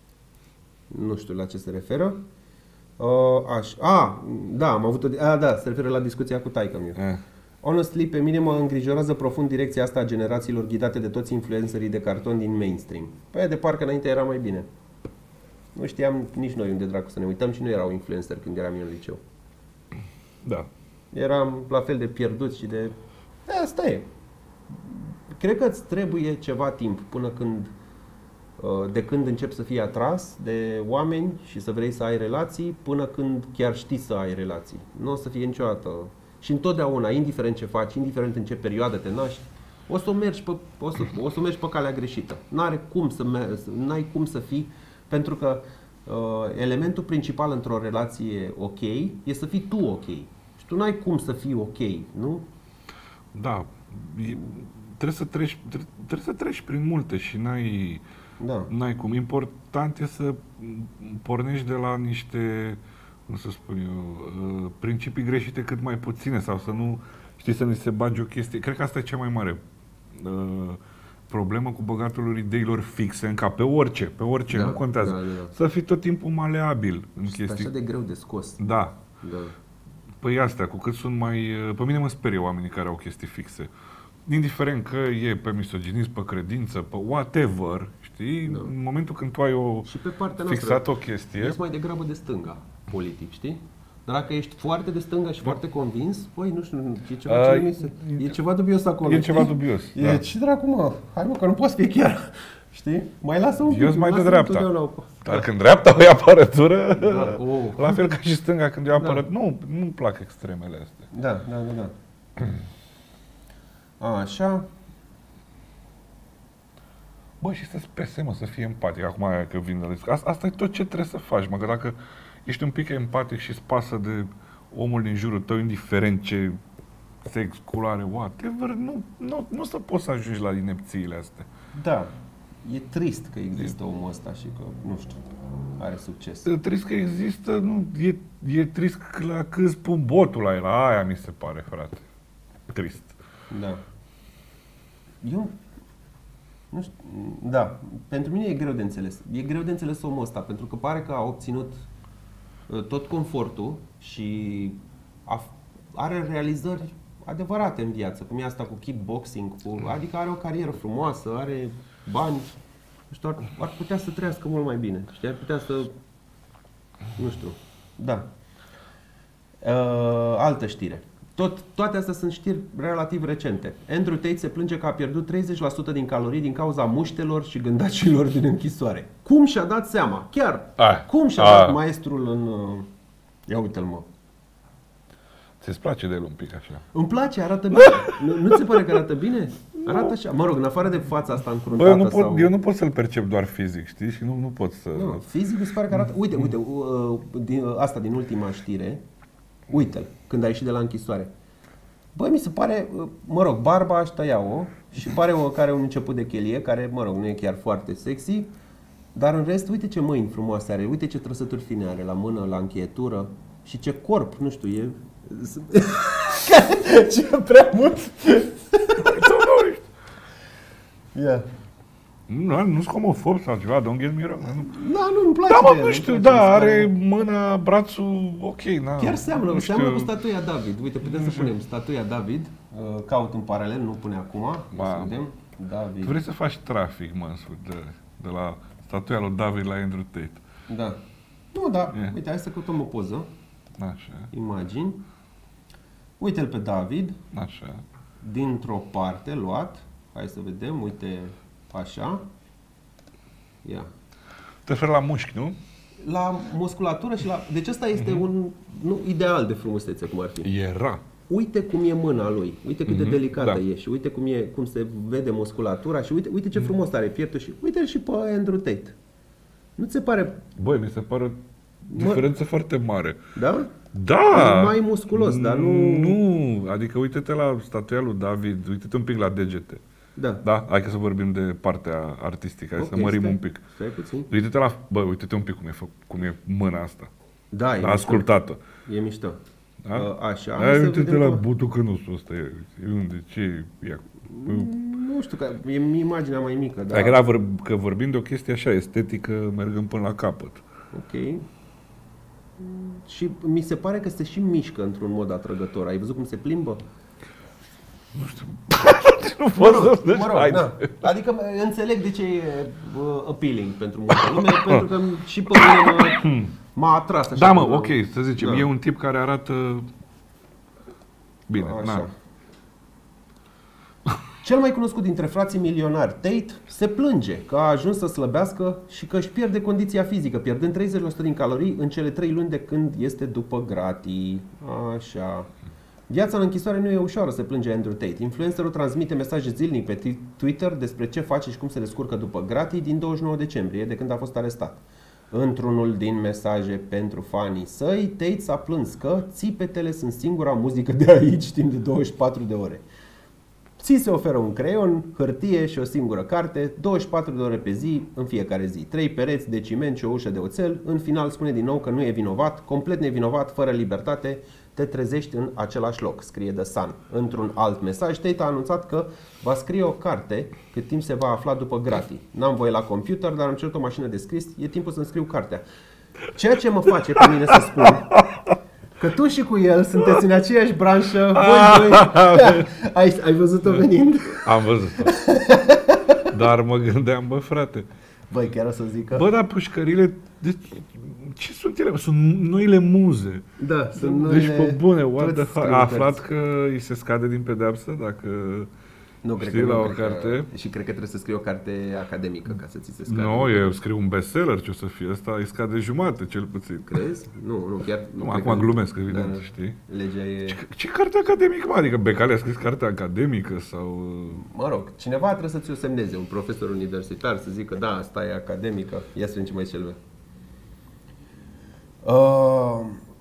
Nu știu la ce se referă. Uh, aș, a, da, am avut o, a, da, se referă la discuția cu taică meu. Eh. Honestly, pe mine mă îngrijorează profund direcția asta a generațiilor ghidate de toți influencerii de carton din mainstream. Păi de parcă înainte era mai bine. Nu știam nici noi unde dracu să ne uităm și nu erau influenceri când eram eu în liceu. Da. Eram la fel de pierduți și de... Asta e. Cred că îți trebuie ceva timp până când, de când începi să fii atras de oameni și să vrei să ai relații, până când chiar știi să ai relații. Nu o să fie niciodată. Și întotdeauna, indiferent ce faci, indiferent în ce perioadă te naști, o să mergi pe, o să, o să mergi pe calea greșită. N-are cum să mergi, n-ai cum să fii, pentru că uh, elementul principal într-o relație ok e să fii tu ok. Și tu n-ai cum să fii ok, nu? Da. E, trebuie să treci, trebuie, trebuie să treci prin multe și n-ai, Da. n-ai cum. Important e să pornești de la niște, cum să spun eu, uh, principii greșite cât mai puține sau să nu, știi, să ni se bagi o chestie. Cred că asta e cea mai mare uh, problemă cu băgatul ideilor fixe în cap, pe orice, pe orice, Da, nu contează. da, da, da. Să fii tot timpul maleabil în Este chestii. așa de greu de scos. Da. Da. Păi astea, cu cât sunt mai... Pe mine mă sperie oamenii care au chestii fixe. Indiferent că e pe misoginism, pe credință, pe whatever, știi? Da. În momentul când tu ai o Și pe partea fixat noastră, o chestie... ești mai degrabă de stânga politic, știi? Dar dacă ești foarte de stânga și foarte convins, păi nu știu, e ceva, A, ce nu se, e ceva dubios acolo. E ceva știi? dubios, E da. ce dracu, mă? Hai mă, că nu poți fi chiar. Știi? Mai lasă un pic. Eu sunt mai de lasă dreapta. întotdeauna o- Dar când dreapta o ia apărătură, Da, oh. la fel ca și stânga când e o Da. apărătură, nu, nu-mi plac extremele astea. Da, da, da, da. A, așa. Bă, și să-ți pese, mă, să fii empatic. Acum aia că vin de risc. Asta, asta e tot ce trebuie să faci, mă, că dacă ești un pic empatic și îți pasă de omul din jurul tău, indiferent ce sex, culoare, whatever, nu, nu, nu să poți să ajungi la inepțiile astea. Da. E trist că există omul ăsta și că, nu știu, are succes. E trist că există, nu, e, e trist că la câți pun botul la el. Aia mi se pare, frate. Trist. Da. Eu, nu știu, da, pentru mine e greu de înțeles. E greu de înțeles omul ăsta, pentru că pare că a obținut uh, tot confortul și a, are realizări adevărate în viață, cum e asta cu kickboxing, cu, adică are o carieră frumoasă, are bani, nu știu, ar, ar putea să trăiască mult mai bine, știi, ar putea să, nu știu, da. Uh, altă știre. Tot, toate astea sunt știri relativ recente. Andrew Tate se plânge că a pierdut treizeci la sută din calorii din cauza muștelor și gândacilor din închisoare. Cum și-a dat seama? Chiar, Ai. cum și-a A. dat maestrul în... Uh, ia uite-l, mă. Ți-ți place de el un pic așa? Îmi place, arată bine. Nu, nu ți se pare că arată bine? Arată așa. Mă rog, în afară de fața asta încruntată. Bă, eu nu pot, sau... eu nu pot să-l percep doar fizic, știi? Și nu, nu pot să... Nu, fizic mi se pare că arată... Uite, uite, uh, din, uh, asta din ultima știre. Uite-l, când a ieșit de la închisoare. Băi, mi se pare, uh, mă rog, barba aș tăia-o și pare o care un început de chelie, care, mă rog, nu e chiar foarte sexy. Dar în rest, uite ce mâini frumoase are, uite ce trăsături fine are la mână, la încheietură. Și ce corp, nu știu, e... ce prea mult! Yeah. Nu, nu sunt homofob sau ceva, don't get me wrong. Nu. Da, nu, îmi place. Da, mă, de nu el, știu, îmi place, da, mi se are pare- mâna, brațul, ok, na. Chiar seamănă, nu seamănă cu știu. statuia David. Uite, putem să punem statuia David. Uh, Caut în paralel, nu pune acum. O să Ba. vedem. David. Tu vrei să faci trafic, mă, în sfârșit, de, de la statuia lui David la Andrew Tate. Da. Nu, da. Yeah. Uite, hai să căutăm o poză. Așa, Imagini. Uite-l pe David. așa. Dintr-o parte luat. Hai să vedem. Uite, așa. Ia. Te referi la mușchi, nu? La musculatură și la... Deci ăsta este mm-hmm. un nu, ideal de frumusețe, cum ar fi. Era. Uite cum e mâna lui, uite cât de Mhm, delicată da. e și uite cum, e, cum se vede musculatura și uite, uite ce frumos are pieptul și uite și pe Andrew Tate. Nu ți se pare, Băi, mi se pare o diferență foarte mare. da? Da! E mai musculos, dar nu... Nu, adică uite-te la statuia lui David, uite-te un pic la degete. Da. Da? Hai că să vorbim de partea artistică, hai Ok, să mărim stai, un pic. Stai puțin. Uite-te la, bă, uite-te un pic cum e, fă, cum e mâna asta. Da, e A ascultat-o. mișto. E mișto. Da? Uh, Așa. hai Hai, să uite-te vedem la că- butucănusul ăsta, e, e unde, ce e acolo? Nu știu, că e imaginea mai mică, da. Adică da, vor, că vorbim de o chestie așa, estetică, mergând până la capăt. Ok. Și mi se pare că se și mișcă într-un mod atrăgător. Ai văzut cum se plimbă? Nu Mă pot rog, să... mă rog, Hai. da. Adică mă, înțeleg de ce e uh, appealing pentru multă lume, pentru că și pe mine mă, m-a atras așa. Da, mă, până- ok, să zicem, Da. e un tip care arată bine, Așa. na. Cel mai cunoscut dintre frații milionari, Tate, se plânge că a ajuns să slăbească și că își pierde condiția fizică, pierdând treizeci la sută din calorii în cele trei luni de când este după gratii. Așa. Viața în închisoare nu e ușoară, se plânge Andrew Tate. Influencerul transmite mesaje zilnic pe t- Twitter despre ce face și cum se descurcă după gratii din douăzeci și nouă decembrie, de când a fost arestat. Într-unul din mesaje pentru fanii săi, Tate s-a plâns că țipetele sunt singura muzică de aici timp de douăzeci și patru de ore. Ți se oferă un creion, hârtie și o singură carte, douăzeci și patru de ore pe zi, în fiecare zi. Trei pereți de ciment și o ușă de oțel. În final spune din nou că nu e vinovat, complet nevinovat, fără libertate, te trezești în același loc, scrie The Sun. Într-un alt mesaj, Tate a anunțat că va scrie o carte cât timp se va afla după gratii. N-am voie la computer, dar am cerut o mașină de scris, e timpul să-mi scriu cartea. Ceea ce mă face pe mine să spun că tu și cu el sunteți în aceeași branșă, voi doi. Ai, ai văzut-o venind? Am văzut-o. Dar mă gândeam, bă, frate, Băi, chiar o să zic că... bă, dar pușcările, deci, ce sunt ele? Sunt noile muze. Da, sunt Deci, noile- pe bune, what toți the fuck? scriu A aflat cărți. că îi se scade din pedeapsă dacă Nu, cred Știi, că la nu, o cred carte. Că, și cred că trebuie să scrii o carte academică ca să ți se scadă. Nu, eu scriu un bestseller, ce o să fie, ăsta îi scade jumate, cel puțin. Crezi? Nu, nu, chiar... Nu, Nu, acum că, glumesc, evident, da, știi? Legea e... Ce, ce carte academică, mă? Adică Becali a scris carte academică sau... Mă rog, cineva trebuie să ți-o semneze, un profesor universitar, să zică, da, asta e academică. Ia să vedem ce mai zice lumea. Uh,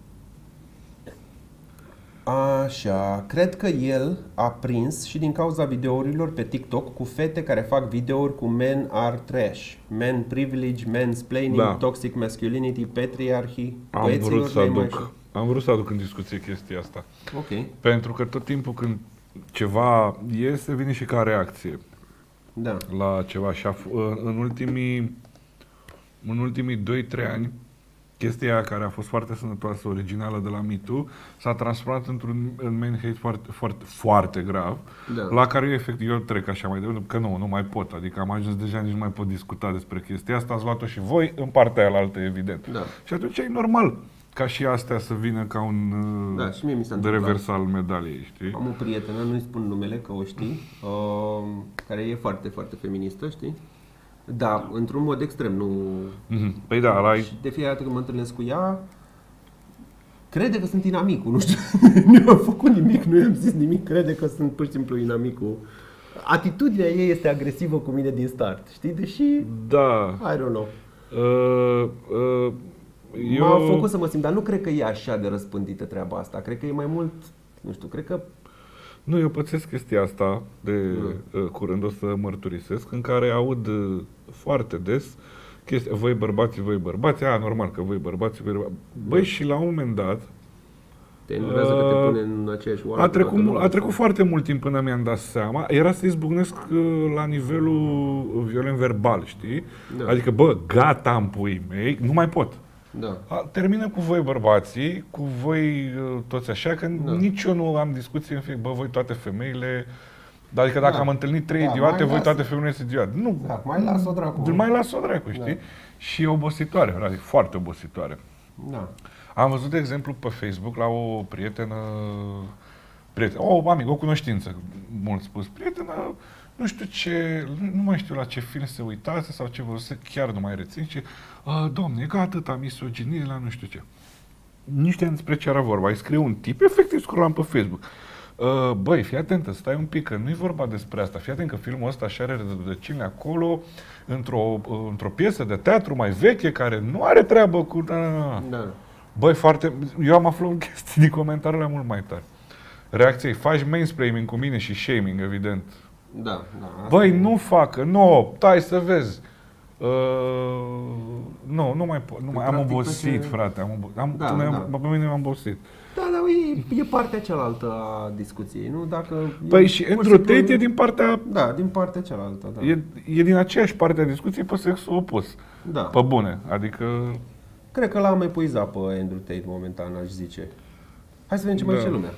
așa, cred că el a prins și din cauza videourilor pe TikTok cu fete care fac videouri cu men are trash, men privilege, mansplaining, Da. toxic masculinity, patriarchy, Am băieților vrut, să le-ai mai aduc, am vrut să aduc în discuție chestia asta. Ok, Pentru că tot timpul când ceva iese, vine și ca reacție da, la ceva. Și a f- în ultimii, în ultimii doi trei ani, chestia aia care a fost foarte sănătoasă, originală de la Me Too, s-a transformat într-un în main hate foarte, foarte, foarte grav, da. la care eu, efectiv, eu trec așa mai departe, că nu, nu mai pot. Adică am ajuns deja, nici nu mai pot discuta despre chestia asta, ați luat-o și voi în partea aia altă, evident. Da. Și atunci e normal ca și astea să vină ca un Da, și mie mi s-a de întâmplat. revers al medaliei, știi? Am o prietenă, nu-i spun numele, că o știi, uh, care e foarte, foarte feministă, știi? Da, într-un mod extrem, nu... Mhm. Păi da, ăla Și de fiecare dată când mă întâlnesc cu ea, crede că sunt inamicul, nu știu, nu am făcut nimic, nu i-am zis nimic, crede că sunt pur și simplu inamicul. Atitudinea ei este agresivă cu mine din start, știi? Deși, da. I don't know. Uh, uh, eu... M-a făcut să mă simt, dar nu cred că e așa de răspândită treaba asta. Cred că e mai mult, nu știu, cred că... Nu, eu pățesc chestia asta de uh, curând, o să mărturisesc, în care aud uh, foarte des chestia, voi bărbați, voi bărbați, a, normal că voi bărbați, voi bărbați. Băi, și la un moment dat, Te enervează că te pune în aceeași oară. a cu trecut, toată mul- lumea. a trecut foarte mult timp până mi-am dat seama, era să izbucnesc uh, la nivelul violent verbal, știi? Da. Adică, bă, gata în puii mei, nu mai pot. Da. A, termină cu voi bărbații, cu voi uh, toți așa, că Da. nici eu nu am discuții în fie, bă, voi toate femeile, adică dacă Da. am întâlnit trei Da, idiote, mai voi las- toate femeile sunt idiote. Nu, Da, mai las-o dracu. mai las-o dracu, știi? Da. Și e obositoare, adică foarte obositoare. Da. Am văzut, de exemplu, pe Facebook la o prietenă, prietenă o amică, o cunoștință, mult spus, prietenă, nu știu ce, nu mai știu la ce film se uitase sau ce văzuse, chiar nu mai rețin, și, doamne, e ca atâta misoginie la nu știu ce. Nu știam despre ce era vorba, îi scrie un tip, efectiv scrollam pe Facebook. Uh, băi, fii atentă, stai un pic, că nu-i vorba despre asta. Fii atent că filmul ăsta și are rădăcini acolo, într-o, într-o piesă de teatru mai veche, care nu are treabă cu... Da. Băi, foarte... Eu am aflat chestii din comentariile mult mai tare. Reacția e, faci mansplaining cu mine și shaming, evident. Da, da. Băi, nu facă, nu, stai să vezi. Uh, nu, nu mai pot, nu mai, am practic, obosit, pe- frate, am, obo- am, Da, până da. am- pe mine m-am obosit. Da, dar e, e partea cealaltă a discuției, nu? Dacă Păi e și pur Andrew simplu- Tate e din partea, Da, din partea cealaltă, da. e, e din aceeași parte a discuției pe sexul opus, Da. pe bune, adică... Cred că l-am epuizat pe Andrew Tate momentan, aș zice. Hai să vedem ce mai Da. zice lumea.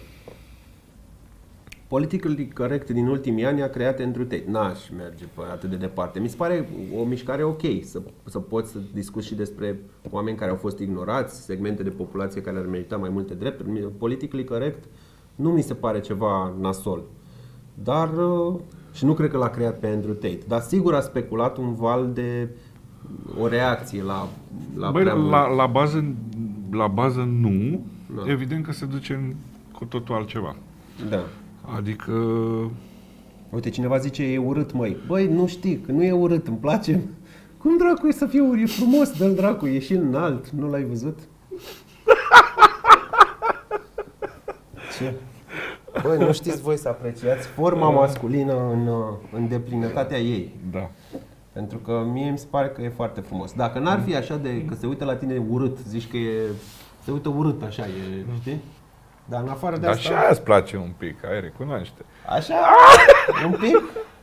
Politically correct din ultimii ani a creat Andrew Tate. N-aș merge pe atât de departe. Mi se pare o mișcare ok să, să poți să discuți și despre oameni care au fost ignorați, segmente de populație care ar merita mai multe drepturi. Politically correct nu mi se pare ceva nasol. Dar, uh, și nu cred că l-a creat pe Andrew Tate, dar sigur a speculat un val de o reacție la, la Băi, prea mult. la, la, bază, la bază nu, Da. evident că se duce în cu totul altceva. Da. Adică... Uite, cineva zice, e urât, măi. Băi, nu știi, că nu e urât, îmi place. Cum dracu e să fie urât? E frumos, dă-l dracu, e și înalt, nu l-ai văzut? Ce? Băi, nu știți voi să apreciați forma masculină în, în deplinătatea ei. Da. Pentru că mie mi se pare că e foarte frumos. Dacă n-ar fi așa de că se uită la tine urât, zici că e, se uită urât, așa e, știi? Dar în afară de Dar asta... și aia îți place un pic, ai recunoaște. Așa? Un pic?